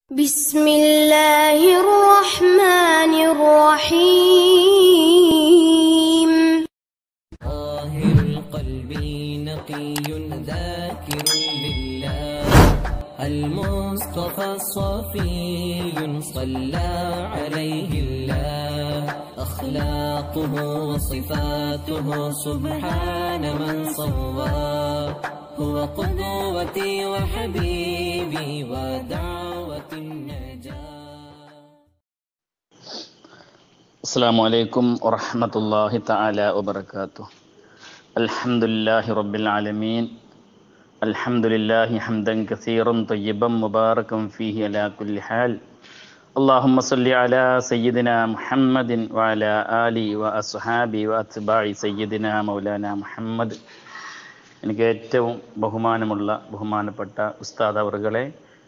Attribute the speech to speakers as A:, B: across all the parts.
A: بسم الله الرحمن الرحيم
B: طاهر القلب نقي ذاكر لله المصطفى الصفي صلى عليه الله أخلاقه وصفاته سبحان من صوى هو قدوتي وحبيبي ودعوة النجاة.
C: السلام عليكم ورحمة الله تعالى وبركاته. الحمد لله رب العالمين. الحمد لله حمدا كثيرا طيبا مباركا فيه على كل حال. اللهم صل على سيدنا محمد وعلى آله وأصحابه وأتباع سيدنا مولانا محمد. എനിക്ക് ഏറ്റവും ബഹുമാനപ്പെട്ട ഉസ്താദ് അവറുകളെ,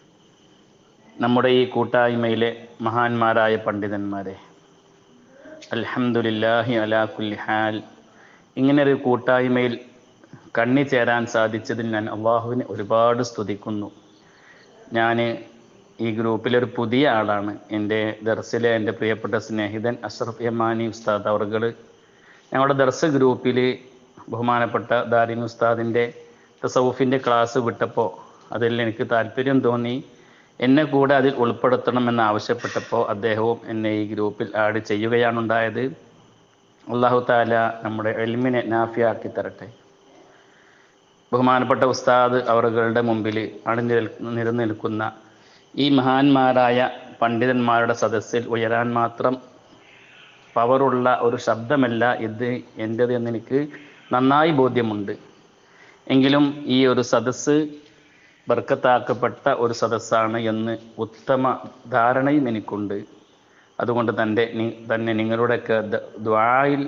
C: നമ്മുടെ ഈ കൂട്ടായ്മയിലെ മഹാന്മാരായ പണ്ഡിതന്മാരെ, അൽഹംദുലില്ലാഹി അലാ കുല്ലി ഹാൽ, ഇങ്ങനൊരു കൂട്ടായ്മയിൽ കണ്ണിച്ചേരാൻ സാധിച്ചതിൽ ഞാൻ അള്ളാഹുവിനെ ഒരുപാട് സ്തുതിക്കുന്നു. ഞാൻ ഈ ഗ്രൂപ്പിലൊരു പുതിയ ആളാണ്. എൻ്റെ ദർസിലെ എൻ്റെ പ്രിയപ്പെട്ട സ്നേഹിതൻ അഷ്റഫ് യമാനി ഉസ്താദ് അവറുകൾ ഞങ്ങളുടെ ദർസ് ഗ്രൂപ്പിൽ ബഹുമാനപ്പെട്ട ദാരിൻ ഉസ്താദിൻ്റെ തസവുഫിൻ്റെ ക്ലാസ് വിട്ടപ്പോൾ അതിൽ എനിക്ക് താല്പര്യം തോന്നി. എന്നെ കൂടെ അതിൽ ഉൾപ്പെടുത്തണമെന്ന് ആവശ്യപ്പെട്ടപ്പോൾ അദ്ദേഹവും എന്നെ ഈ ഗ്രൂപ്പിൽ ആഡ് ചെയ്യുകയാണുണ്ടായത്. അല്ലാഹു തആല നമ്മുടെ ഇൽമിനെ നാഫിയാക്കി തരട്ടെ. ബഹുമാനപ്പെട്ട ഉസ്താദ് അവറുകളുടെ മുമ്പിൽ നിലനിൽക്കുന്ന ഈ മഹാന്മാരായ പണ്ഡിതന്മാരുടെ സദസ്സിൽ ഉയരാൻ മാത്രം പവറുള്ള ഒരു ശബ്ദമല്ല ഇത് എൻ്റേത് എന്ന് എനിക്ക് നന്നായി ബോധ്യമുണ്ട്. എങ്കിലും ഈ ഒരു സദസ്സ് ബർക്കത്താക്കപ്പെട്ട ഒരു സദസ്സാണ് എന്ന് ഉത്തമ ധാരണയും എനിക്കുണ്ട്. അതുകൊണ്ട് തന്നെ നിങ്ങളുടെയൊക്കെ ദുആയിൽ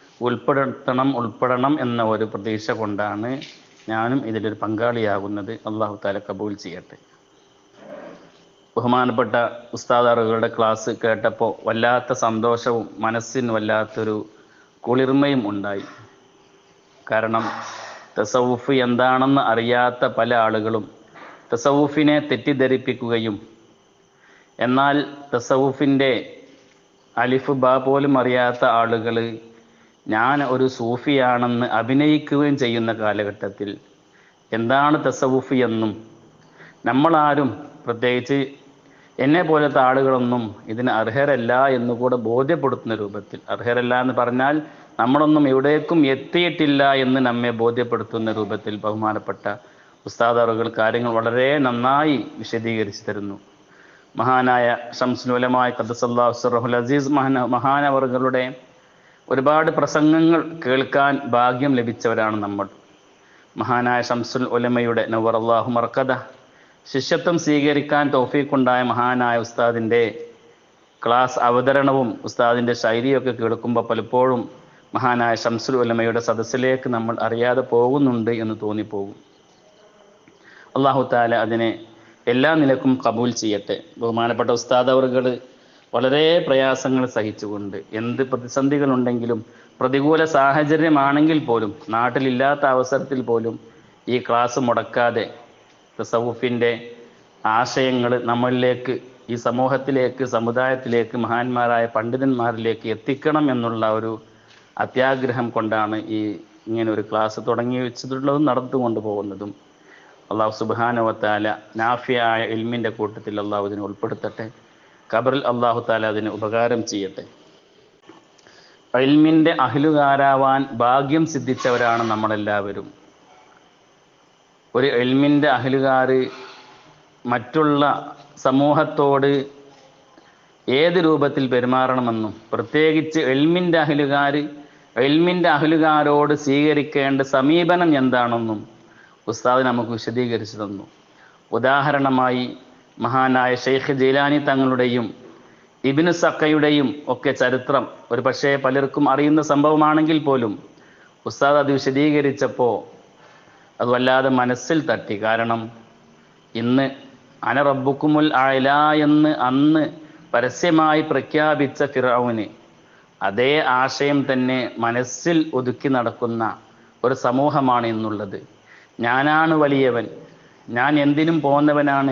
C: ഉൾപ്പെടണം എന്ന ഒരു പ്രതീക്ഷ കൊണ്ടാണ് ഞാനും ഇതിലൊരു പങ്കാളിയാകുന്നത്. അല്ലാഹു തആല കബൂൽ ചെയ്യട്ടെ. ബഹുമാനപ്പെട്ട ഉസ്താദുകളുടെ ക്ലാസ് കേട്ടപ്പോൾ വല്ലാത്ത സന്തോഷവും മനസ്സിന് വല്ലാത്തൊരു കുളിർമയും ഉണ്ടായി. കാരണം തസവുഫ് എന്താണെന്ന് അറിയാത്ത പല ആളുകളും തസവുഫിനെ തെറ്റിദ്ധരിപ്പിക്കുകയും എന്നാൽ തസവുഫിൻ്റെ അലിഫ് ബ പോലും അറിയാത്ത ആളുകൾ ഞാൻ ഒരു സൂഫിയാണെന്ന് അഭിനയിക്കുകയും ചെയ്യുന്ന കാലഘട്ടത്തിൽ എന്താണ് തസവുഫ് എന്നും നമ്മളാരും, പ്രത്യേകിച്ച് എന്നെ പോലത്തെ ആളുകളൊന്നും ഇതിന് അർഹരല്ല എന്നുകൂടെ ബോധ്യപ്പെടുത്തുന്ന രൂപത്തിൽ, അർഹരല്ല എന്ന് പറഞ്ഞാൽ നമ്മളൊന്നും എവിടേക്കും എത്തിയിട്ടില്ല എന്ന് നമ്മെ ബോധ്യപ്പെടുത്തുന്ന രൂപത്തിൽ ബഹുമാനപ്പെട്ട ഉസ്താദ് അവറുകൾ കാര്യങ്ങൾ വളരെ നന്നായി വിശദീകരിച്ചു തരുന്നു. മഹാനായ ശംസുൽ ഉലമാ ഖദ്ദസല്ലാഹു സിർറഹുൽ അസീസ് മഹാനവറുകളുടെ ഒരുപാട് പ്രസംഗങ്ങൾ കേൾക്കാൻ ഭാഗ്യം ലഭിച്ചവരാണ് നമ്മൾ. മഹാനായ ശംസുൽ ഉലമയുടെ നവ്വറല്ലാഹു മർക്കദ ശിഷ്യത്വം സ്വീകരിക്കാൻ തൗഫീഖുണ്ടായ മഹാനായ ഉസ്താദിൻ്റെ ക്ലാസ് അവതരണവും ഉസ്താദിൻ്റെ ശൈലിയൊക്കെ കേൾക്കുമ്പോൾ പലപ്പോഴും മഹാനായ ശംസുൽ ഉലമയുടെ സദസ്സിലേക്ക് നമ്മൾ അറിയാതെ പോകുന്നുണ്ട് എന്ന് തോന്നിപ്പോകും. അല്ലാഹു തആല അതിനെ എല്ലാ നിലക്കും കബൂൽ ചെയ്യട്ടെ. ബഹുമാനപ്പെട്ട ഉസ്താദ് അവറുകൾ വളരെ പ്രയാസങ്ങൾ സഹിച്ചുകൊണ്ട്, എന്ത് പ്രതിസന്ധികളുണ്ടെങ്കിലും, പ്രതികൂല സാഹചര്യമാണെങ്കിൽ പോലും, നാട്ടിലില്ലാത്ത അവസരത്തിൽ പോലും ഈ ക്ലാസ് മുടക്കാതെ തസവുഫിൻ്റെ ആശയങ്ങൾ നമ്മളിലേക്ക്, ഈ സമൂഹത്തിലേക്ക്, സമുദായത്തിലേക്ക്, മഹാന്മാരായ പണ്ഡിതന്മാരിലേക്ക് എത്തിക്കണം എന്നുള്ള ഒരു അത്യാഗ്രഹം കൊണ്ടാണ് ഇങ്ങനെ ഒരു ക്ലാസ് തുടങ്ങി വെച്ചിട്ടുള്ളതും നടന്നുകൊണ്ട് പോകുന്നതും. അല്ലാഹു സുബ്ഹാനഹു വ തആല നാഫിയായ ഇൽമിൻ്റെ കൂട്ടത്തിൽ അല്ലാഹു ഇതിനെ ഉൾപ്പെടുത്തട്ടെ. ഖബറിൽ അല്ലാഹു തആല അതിന് ഉപകാരം ചെയ്യട്ടെ. ഇൽമിൻ്റെ അഹ്ലുകാരാവാൻ ഭാഗ്യം സിദ്ധിച്ചവരാണ് നമ്മളെല്ലാവരും. ഒരു ഇൽമിൻ്റെ അഹ്ലുകാർ മറ്റുള്ള സമൂഹത്തോട് ഏത് രൂപത്തിൽ പെരുമാറണമെന്നും, പ്രത്യേകിച്ച് ഇൽമിൻ്റെ അഹ്ലുകാരോട് സ്വീകരിക്കേണ്ട സമീപനം എന്താണെന്നും ഉസ്താദ് നമുക്ക് വിശദീകരിച്ചു തന്നു. ഉദാഹരണമായി മഹാനായ ഷെയ്ഖ് ജീലാനി തങ്ങളുടെയും ഇബ്നു സഖയുടെയും ഒക്കെ ചരിത്രം ഒരു പക്ഷേ പലർക്കും അറിയുന്ന സംഭവമാണെങ്കിൽ പോലും ഉസ്താദ് അത് വിശദീകരിച്ചപ്പോൾ അത് വല്ലാതെ മനസ്സിൽ തട്ടി. കാരണം ഇന്ന് അന റബ്ബുക്കുമുൽ അഅ്ല എന്ന് അന്ന് പരസ്യമായി പ്രഖ്യാപിച്ച ഫിർഔന് അതേ ആശയം തന്നെ മനസ്സിൽ ഒതുക്കി നടക്കുന്ന ഒരു സമൂഹമാണ് ഇന്നുള്ളത്. ഞാനാണ് വലിയവൻ, ഞാൻ എന്തിനും പോന്നവനാണ്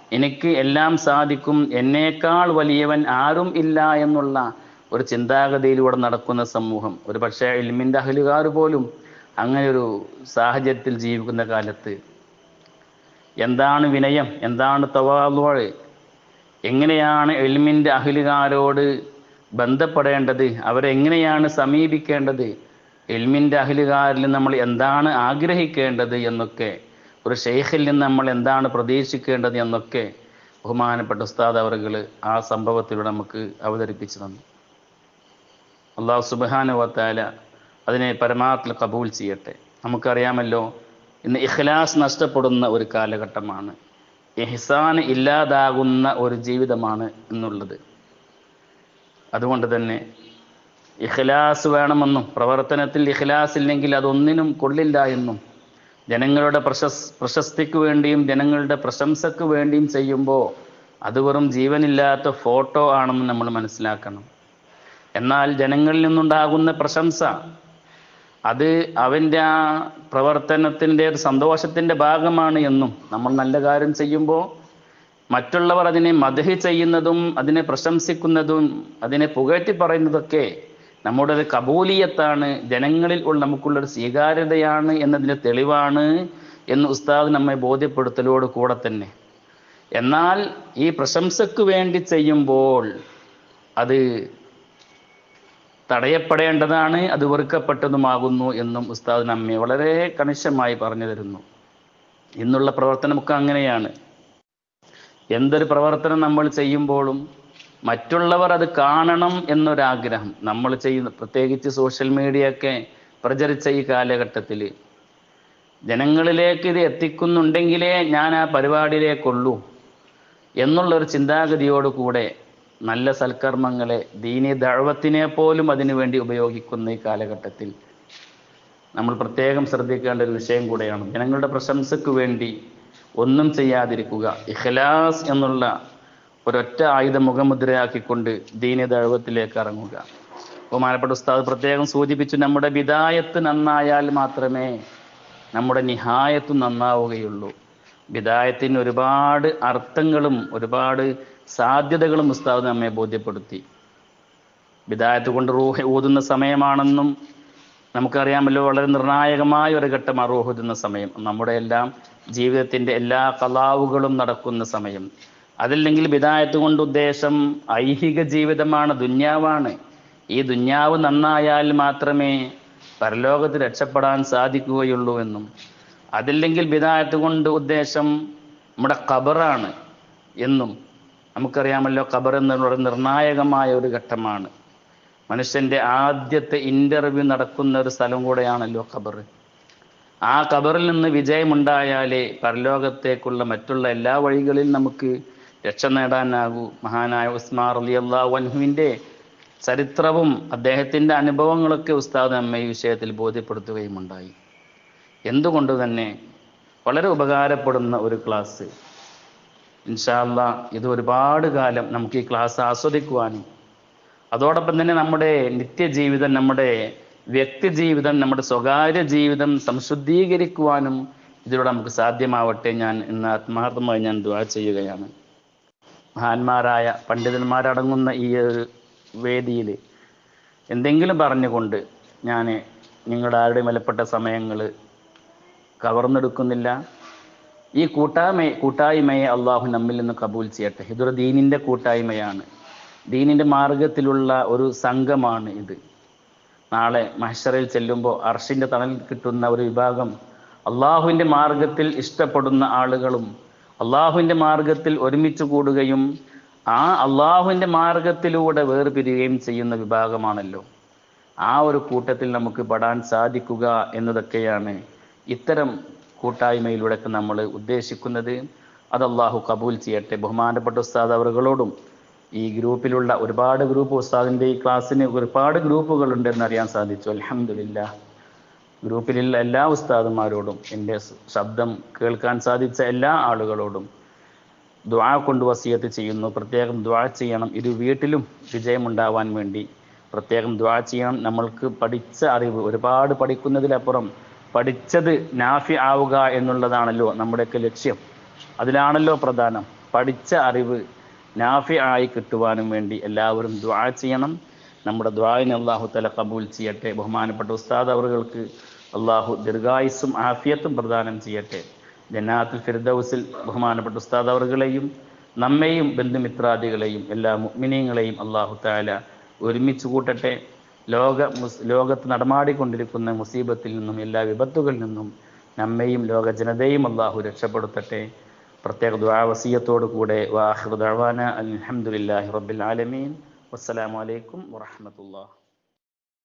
C: എനിക്ക് എല്ലാം സാധിക്കും, എന്നേക്കാൾ വലിയവൻ ആരും ഇല്ല എന്നുള്ള ഒരു ചിന്താഗതിയിലൂടെ നടക്കുന്ന സമൂഹം, ഒരു പക്ഷേ ഇൽമിൻ്റെ അഹ്ലുകാർ പോലും അങ്ങനെയൊരു സാഹചര്യത്തിൽ ജീവിക്കുന്ന കാലത്ത് എന്താണ് വിനയം, എന്താണ് തവാളുഅ്, എങ്ങനെയാണ് ഇൽമിൻ്റെ അഹ്ലുകാരോട് ബന്ധപ്പെടേണ്ടത്, അവരെ എങ്ങനെയാണ് സമീപിക്കേണ്ടത്, ഇൽമിൻ്റെ അഹ്ലുകാരിൽ നമ്മൾ എന്താണ് ആഗ്രഹിക്കേണ്ടത് എന്നൊക്കെ, ഒരു ഷെയ്ഖിൽ നിന്ന് നമ്മൾ എന്താണ് പ്രതീക്ഷിക്കേണ്ടത് എന്നൊക്കെ ബഹുമാനപ്പെട്ട ഉസ്താദ് അവറുകൾ ആ സംഭവത്തിലൂടെ നമുക്ക് അവതരിപ്പിച്ചു തന്നു. അല്ലാഹു സുബ്ഹാനഹു വ തആല അതിനെ പരമാവധി കബൂൽ ചെയ്യട്ടെ. നമുക്കറിയാമല്ലോ, ഇന്ന് ഇഖ്ലാസ് നഷ്ടപ്പെടുന്ന ഒരു കാലഘട്ടമാണ്, ഇഹ്സാൻ ഇല്ലാതാകുന്ന ഒരു ജീവിതമാണ് എന്നുള്ളത്. അതുകൊണ്ട് തന്നെ ഇഖ്ലാസ് വേണമെന്നും, പ്രവർത്തനത്തിൽ ഇഖ്ലാസ് ഇല്ലെങ്കിൽ അതൊന്നിനും കൊള്ളില്ല എന്നും, ജനങ്ങളുടെ പ്രശസ്തിക്ക് വേണ്ടിയും ജനങ്ങളുടെ പ്രശംസക്ക് വേണ്ടിയും ചെയ്യുമ്പോൾ അത് വെറും ജീവനില്ലാത്ത ഫോട്ടോ ആണെന്ന് നമ്മൾ മനസ്സിലാക്കണം. എന്നാൽ ജനങ്ങളിൽ നിന്നുണ്ടാകുന്ന പ്രശംസ അത് അവൻ്റെ ആ പ്രവർത്തനത്തിൻ്റെ സന്തോഷത്തിൻ്റെ ഭാഗമാണ് എന്നും, നമ്മൾ നല്ല കാര്യം ചെയ്യുമ്പോൾ മറ്റുള്ളവർ അതിനെ മദ്ഹ് ചെയ്യുന്നതും അതിനെ പ്രശംസിക്കുന്നതും അതിനെ പുകഴ്ത്തി പറയുന്നതൊക്കെ നമ്മുടെ ഒരു കബൂലിയത്താണ്, ജനങ്ങളിൽ നമുക്കുള്ളൊരു സ്വീകാര്യതയാണ് എന്നതിൻ്റെ തെളിവാണ് എന്ന് ഉസ്താദ് നമ്മെ ബോധ്യപ്പെടുത്തലോട് കൂടെ തന്നെ. എന്നാൽ ഈ പ്രശംസക്ക് വേണ്ടി ചെയ്യുമ്പോൾ അത് തടയപ്പെടേണ്ടതാണ്, അത് വെറുക്കപ്പെട്ടതുമാകുന്നു എന്നും ഉസ്താദ് നമ്മെ വളരെ കണിശമായി പറഞ്ഞു തരുന്നു. ഇന്നുള്ള പ്രവർത്തനമൊക്കെ അങ്ങനെയാണ്. എന്തൊരു പ്രവർത്തനം നമ്മൾ ചെയ്യുമ്പോഴും മറ്റുള്ളവർ അത് കാണണം എന്നൊരാഗ്രഹം നമ്മൾ ചെയ്യുന്ന, പ്രത്യേകിച്ച് സോഷ്യൽ മീഡിയ ഒക്കെ പ്രചരിച്ച ഈ കാലഘട്ടത്തിൽ ജനങ്ങളിലേക്ക് ഇത് എത്തിക്കുന്നുണ്ടെങ്കിലേ ഞാൻ ആ പരിപാടിയിലേക്കുള്ളൂ എന്നുള്ളൊരു ചിന്താഗതിയോടുകൂടെ നല്ല സൽക്കർമ്മങ്ങളെ, ദീനി ദഅവത്തിനെ പോലും അതിനു വേണ്ടി ഉപയോഗിക്കുന്ന ഈ കാലഘട്ടത്തിൽ നമ്മൾ പ്രത്യേകം ശ്രദ്ധിക്കേണ്ട ഒരു വിഷയം കൂടെയാണ്. ജനങ്ങളുടെ പ്രശംസയ്ക്ക് വേണ്ടി ഒന്നും ചെയ്യാതിരിക്കുക, ഇഖ്ലാസ് എന്നുള്ള ഒരൊറ്റ ആയുധ മുഖമുദ്രയാക്കിക്കൊണ്ട് ദീനി ദഅവത്തിലേക്ക് ഇറങ്ങുക. ബഹുമാനപ്പെട്ട ഉസ്താദ് പ്രത്യേകം സൂചിപ്പിച്ചു, നമ്മുടെ ബിദായത്ത് നന്നായാൽ മാത്രമേ നമ്മുടെ നിഹായത്ത് നന്നാവുകയുള്ളൂ. ബിദായത്തിന് ഒരുപാട് അർത്ഥങ്ങളും ഒരുപാട് സാധ്യതകളും ഉസ്താദ് നമ്മെ ബോധ്യപ്പെടുത്തി. ബിദായത്ത് കൊണ്ട് റൂഹ് ഊതുന്ന സമയമാണെന്നും നമുക്കറിയാമല്ലോ, വളരെ നിർണായകമായ ഒരു ഘട്ടം റൂഹ് ഊതുന്ന സമയം, നമ്മുടെ എല്ലാം ജീവിതത്തിൻ്റെ എല്ലാ ഖലാവുകളും നടക്കുന്ന സമയം. അതല്ലെങ്കിൽ ബിദായത്ത് കൊണ്ട് ഉദ്ദേശം ഐഹിക ജീവിതമാണ്, ദുന്യാവാണ്. ഈ ദുന്യാവ് നന്നായാൽ മാത്രമേ പരലോകത്ത് രക്ഷപ്പെടാൻ സാധിക്കുകയുള്ളൂ എന്നും, അതില്ലെങ്കിൽ ബിദായത്ത് കൊണ്ട് ഉദ്ദേശം നമ്മുടെ ഖബറാണ് എന്നും നമുക്കറിയാമല്ലോ. ഖബർ എന്നുള്ള നിർണായകമായ ഒരു ഘട്ടമാണ്. മനുഷ്യൻ്റെ ആദ്യത്തെ ഇൻ്റർവ്യൂ നടക്കുന്ന ഒരു സ്ഥലം കൂടെയാണല്ലോ ഖബർ. ആ ഖബറിൽ നിന്ന് വിജയമുണ്ടായാലേ പരലോകത്തേക്കുള്ള മറ്റുള്ള എല്ലാ വഴികളിൽ നമുക്ക് രക്ഷ നേടാനാകൂ. മഹാനായ ഉസ്മാൻ റളിയല്ലാഹു അൻഹുവിൻ്റെ ചരിത്രവും അദ്ദേഹത്തിൻ്റെ അനുഭവങ്ങളൊക്കെ ഉസ്താദ് നമ്മെ ഈ വിഷയത്തിൽ ബോധ്യപ്പെടുത്തുകയുമുണ്ടായി. എന്തുകൊണ്ട് തന്നെ വളരെ ഉപകാരപ്പെടുന്ന ഒരു ക്ലാസ്. ഇൻഷാ അല്ലാഹ് ഇത് ഒരുപാട് കാലം നമുക്ക് ഈ ക്ലാസ് ആസ്വദിക്കുവാനും അതോടൊപ്പം തന്നെ നമ്മുടെ നിത്യജീവിതം, നമ്മുടെ വ്യക്തി ജീവിതം, നമ്മുടെ സ്വകാര്യ ജീവിതം സംശുദ്ധീകരിക്കുവാനും ഇതിലൂടെ നമുക്ക് സാധ്യമാവട്ടെ. ഞാൻ ഇന്ന് ആത്മാർത്ഥമായി ഞാൻ ദുആ ചെയ്യുകയാണ്. മഹാന്മാരായ പണ്ഡിതന്മാരടങ്ങുന്ന ഈ ഒരു വേദിയിൽ എന്തെങ്കിലും പറഞ്ഞുകൊണ്ട് ഞാൻ നിങ്ങളുടെ ആരുടെയും വിലപ്പെട്ട സമയങ്ങൾ കവർന്നെടുക്കുന്നില്ല. ഈ കൂട്ടായ്മയെ അള്ളാഹു നമ്മിൽ നിന്ന് കബൂൽ ചെയ്യട്ടെ. ഇതൊരു ദീനിൻ്റെ കൂട്ടായ്മയാണ്, ദീനിൻ്റെ മാർഗത്തിലുള്ള ഒരു സംഘമാണ് ഇത്. നാളെ മഹ്ശറിൽ ചെല്ലുമ്പോൾ അർശിൻ്റെ തണലിൽ കിട്ടുന്ന ഒരു വിഭാഗം അള്ളാഹുവിൻ്റെ മാർഗത്തിൽ ഇഷ്ടപ്പെടുന്ന ആളുകളും അള്ളാഹുവിൻ്റെ മാർഗത്തിൽ ഒരുമിച്ച് കൂടുകയും ആ അള്ളാഹുവിൻ്റെ മാർഗത്തിലൂടെ വേർപിരിയുകയും ചെയ്യുന്ന വിഭാഗമാണല്ലോ. ആ ഒരു കൂട്ടത്തിൽ നമുക്ക് പെടാൻ സാധിക്കുക എന്നതൊക്കെയാണ് ഇത്തരം കൂട്ടായ്മയിലൂടെയൊക്കെ നമ്മൾ ഉദ്ദേശിക്കുന്നത്. അത് അള്ളാഹു കബൂൽ ചെയ്യട്ടെ. ബഹുമാനപ്പെട്ട ഉസ്താദ് അവറുകളോടും ഈ ഗ്രൂപ്പിലുള്ള ഒരുപാട് ഗ്രൂപ്പ്, ഉസ്താദിൻ്റെ ഈ ക്ലാസ്സിന് ഒരുപാട് ഗ്രൂപ്പുകളുണ്ടെന്ന് അറിയാൻ സാധിച്ചു. അൽഹംദുലില്ലാഹ്. ഗ്രൂപ്പിലുള്ള എല്ലാ ഉസ്താദുമാരോടും എൻ്റെ ശബ്ദം കേൾക്കാൻ സാധിച്ച എല്ലാ ആളുകളോടും ദുആ കൊണ്ട് വസിയത്ത് ചെയ്യുന്നു. പ്രത്യേകം ദുആ ചെയ്യണം. ഇരു വീട്ടിലും വിജയമുണ്ടാവാൻ വേണ്ടി പ്രത്യേകം ദുആ ചെയ്യണം. നമ്മൾക്ക് പഠിച്ച അറിവ്, ഒരുപാട് പഠിക്കുന്നതിലപ്പുറം പഠിച്ചത് നാഫി ആവുക എന്നുള്ളതാണല്ലോ നമ്മുടെയൊക്കെ ലക്ഷ്യം. അതിലാണല്ലോ പ്രധാനം. പഠിച്ച അറിവ് നാഫി ആയി കിട്ടുവാനും വേണ്ടി എല്ലാവരും ദുആ ചെയ്യണം. നമ്മുടെ ദുആഇനെ അല്ലാഹു തആല ഖബൂൽ ചെയ്യട്ടെ. ബഹുമാനപ്പെട്ട ഉസ്താദ് അവറുകൾക്ക് അല്ലാഹു ദീർഘായുസ്സും ആഫിയത്തും പ്രദാനം ചെയ്യട്ടെ. ജന്നാത്തുൽ ഫിർദൗസിൽ ബഹുമാനപ്പെട്ട ഉസ്താദ് അവറുകളെയും നമ്മെയും ബന്ധുമിത്രാദികളെയും എല്ലാ മുഅ്മിനീങ്ങളെയും അല്ലാഹു തആല ഒരുമിച്ച് കൂട്ടട്ടെ. ലോകത്ത് നടമാടിക്കൊണ്ടിരിക്കുന്ന മുസീബത്തിൽ നിന്നും എല്ലാ വിപത്തുകളിൽ നിന്നും നമ്മെയും ലോക ജനതയും അല്ലാഹു രക്ഷപ്പെടുത്തട്ടെ. പ്രത്യേക ദുആ വസിയത്തോടു കൂടെ വാഖിറു ദഅവാന അൽഹംദുലില്ലാഹി റബ്ബിൽ ആലമീൻ. വസ്സലാമു അലൈക്കും വറഹ്മത്തുള്ളാഹി.